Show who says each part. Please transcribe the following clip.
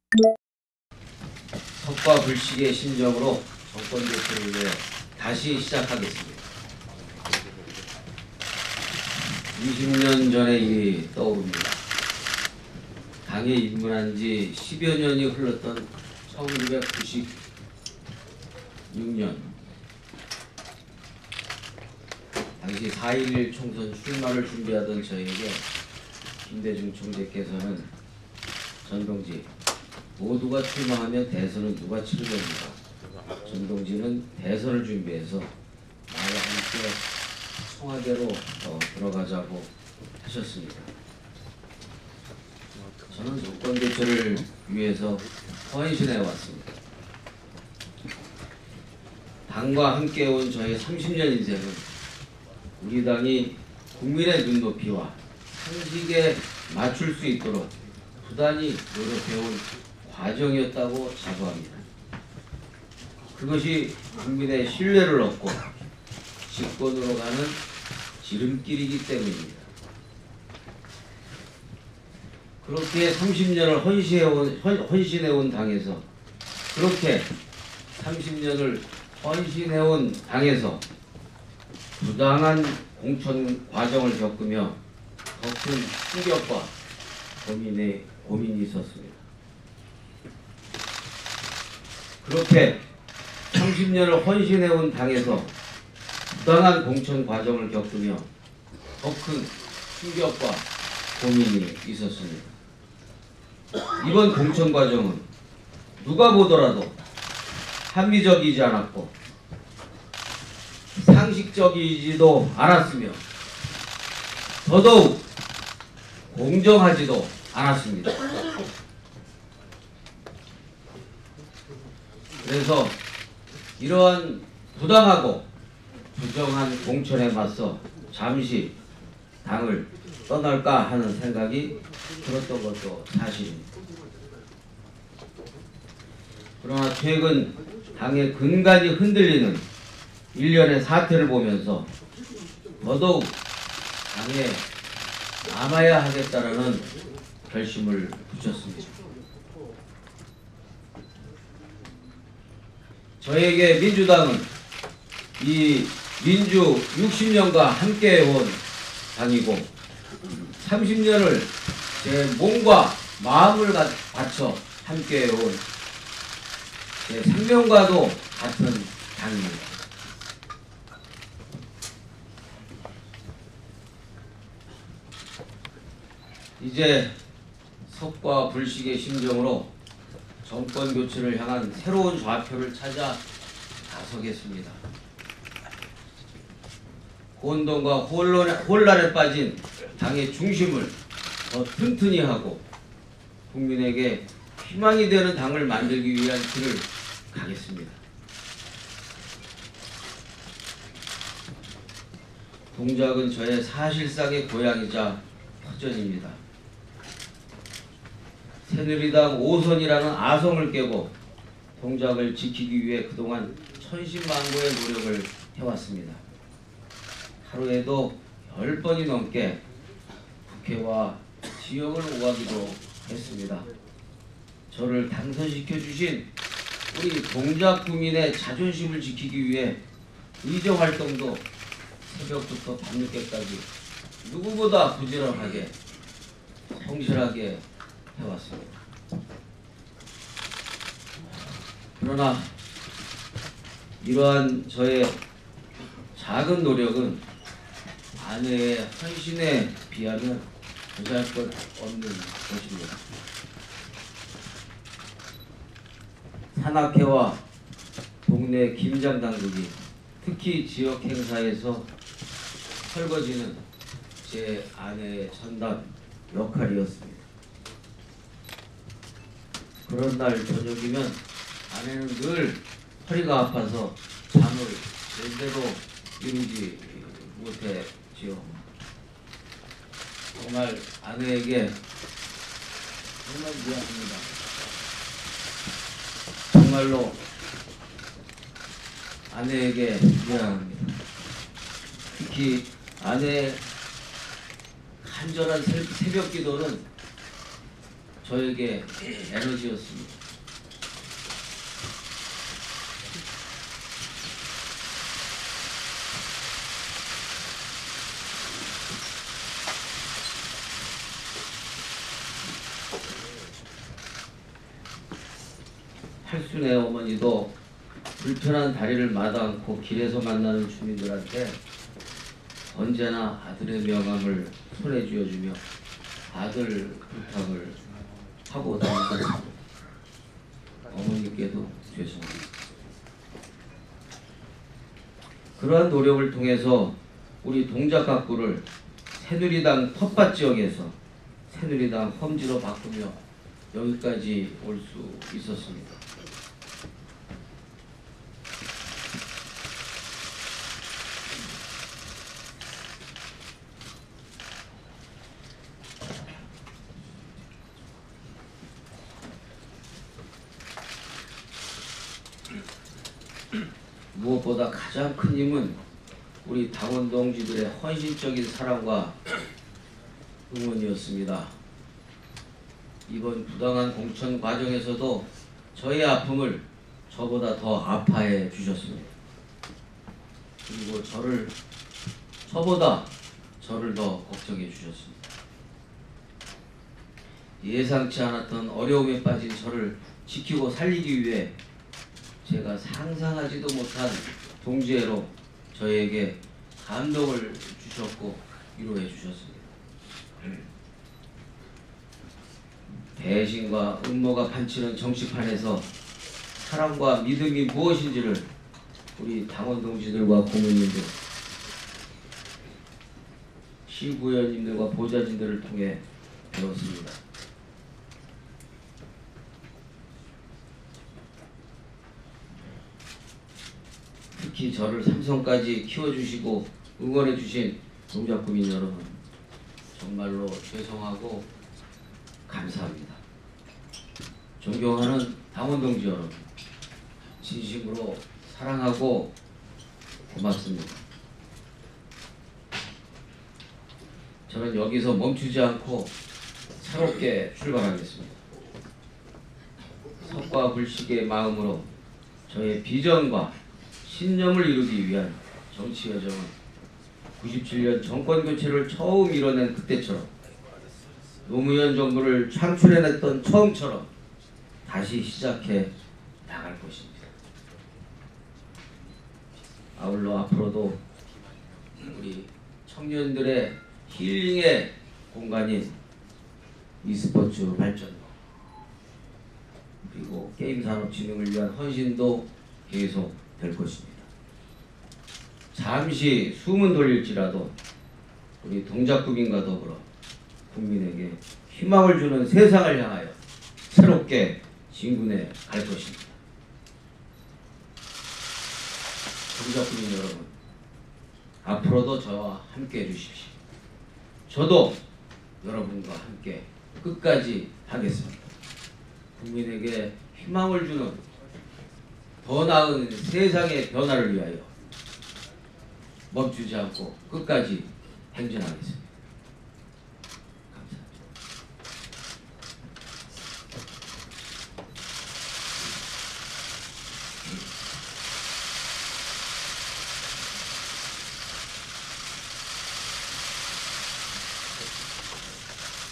Speaker 1: 석과 불식의 심정으로 정권 교체를 위해 다시 시작하겠습니다. 20년 전의 일이 떠오릅니다. 당에 입문한 지 10여 년이 흘렀던 1996년 당시 4.11 총선 출마를 준비하던 저에게 김대중 총재께서는 전동지 모두가 출마하면 대선은 누가 치르렵니까? 전동지는 대선을 준비해서 나와 함께 청와대로 들어가자고 하셨습니다. 저는 정권 교체를 위해서 헌신해 왔습니다. 당과 함께 온 저의 30년 인생은 우리 당이 국민의 눈높이와 상식에 맞출 수 있도록 부단히 노력해온 과정이었다고 자부합니다. 그것이 국민의 신뢰를 얻고 집권으로 가는 지름길이기 때문입니다. 그렇게 30년을 헌신해온 당에서 그렇게 30년을 헌신해온 당에서 부당한 공천 과정을 겪으며 더 큰 충격과 고민이 있었습니다. 그렇게 30년을 헌신해온 당에서 부당한 공천 과정을 겪으며 더 큰 충격과 고민이 있었습니다. 이번 공천 과정은 누가 보더라도 합리적이지 않았고 상식적이지도 않았으며 더더욱 공정하지도 않았습니다. 그래서 이러한 부당하고 부정한 공천에 맞서 잠시 당을 떠날까 하는 생각이 들었던 것도 사실입니다. 그러나 최근 당의 근간이 흔들리는 일련의 사태를 보면서 더더욱 당에 남아야 하겠다라는 결심을 붙였습니다. 저에게 민주당은 이 민주 60년과 함께해온 당이고 30년을 제 몸과 마음을 바쳐 함께해온 제 생명과도 같은 당입니다. 이제 석과 불식의 심정으로 정권 교체를 향한 새로운 좌표를 찾아 나서겠습니다. 혼돈과 혼란에 빠진 당의 중심을 더 튼튼히 하고 국민에게 희망이 되는 당을 만들기 위한 길을 가겠습니다. 동작은 저의 사실상의 고향이자 터전입니다. 새누리당 5선이라는 아성을 깨고 동작을 지키기 위해 그동안 천신만고의 노력을 해왔습니다. 하루에도 10번이 넘게 국회와 지역을 오가기도 했습니다. 저를 당선시켜 주신 우리 동작 구민의 자존심을 지키기 위해 의정 활동도 새벽부터 밤늦게까지 누구보다 부지런하게 성실하게 해왔습니다. 그러나 이러한 저의 작은 노력은 아내의 헌신에 비하면 보잘것 없는 것입니다. 산악회와 동네 김장 당국이 특히 지역 행사에서 설거지는 제 아내의 전담 역할이었습니다. 그런 날 저녁이면 아내는 늘 허리가 아파서 잠을 제대로 이루지 못했지요. 정말 아내에게 정말 미안합니다. 정말로 아내에게 미안합니다. 특히 아내의 간절한 새벽 기도는 저에게 에너지였습니다. 팔순의 어머니도 불편한 다리를 마다 않고 길에서 만나는 주민들한테 언제나 아들의 명함을 손에 쥐어주며 아들 부탁을 하고 다니셨습니다. 어머니께도 죄송합니다. 그러한 노력을 통해서 우리 동작각구를 새누리당 텃밭 지역에서 새누리당 험지로 바꾸며 여기까지 올 수 있었습니다. 무엇보다 가장 큰 힘은 우리 당원 동지들의 헌신적인 사랑과 응원이었습니다. 이번 부당한 공천 과정에서도 저의 아픔을 저보다 더 아파해 주셨습니다. 그리고 저보다 저를 더 걱정해 주셨습니다. 예상치 않았던 어려움에 빠진 저를 지키고 살리기 위해 제가 상상하지도 못한 동지애로 저에게 감동을 주셨고 위로해 주셨습니다. 배신과 음모가 판치는 정치판에서 사랑과 믿음이 무엇인지를 우리 당원 동지들과 고문님들, 시구의원님들과 보좌진들을 통해 배웠습니다. 특히 저를 삼성까지 키워주시고 응원해주신 동작구민 여러분, 정말로 죄송하고 감사합니다. 존경하는 당원 동지 여러분, 진심으로 사랑하고 고맙습니다. 저는 여기서 멈추지 않고 새롭게 출발하겠습니다. 석과 불식의 마음으로 저의 비전과 신념을 이루기 위한 정치 여정은 97년 정권교체를 처음 이뤄낸 그때처럼, 노무현 정부를 창출해냈던 처음처럼 다시 시작해 나갈 것입니다. 아울러 앞으로도 우리 청년들의 힐링의 공간인 e스포츠 발전도, 그리고 게임산업 진흥을 위한 헌신도 계속 될 것입니다. 잠시 숨은 돌릴지라도 우리 동작구민과 더불어 국민에게 희망을 주는 세상을 향하여 새롭게 진군해 갈 것입니다. 동작구민 여러분, 앞으로도 저와 함께 해주십시오. 저도 여러분과 함께 끝까지 하겠습니다. 국민에게 희망을 주는 더 나은 세상의 변화를 위하여 멈추지 않고 끝까지 행진하겠습니다.